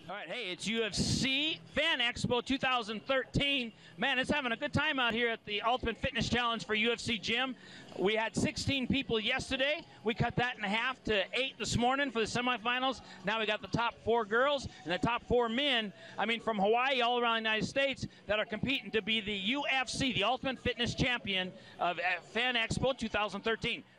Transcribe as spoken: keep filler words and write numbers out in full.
All right, hey, it's U F C Fan Expo two thousand thirteen. Man, it's having a good time out here at the Ultimate Fitness Challenge for U F C Gym. We had sixteen people yesterday. We cut that in half to eight this morning for the semifinals. Now we got the top four girls and the top four men, I mean, from Hawaii all around the United States that are competing to be the U F C, the Ultimate Fitness Champion of Fan Expo two thousand thirteen.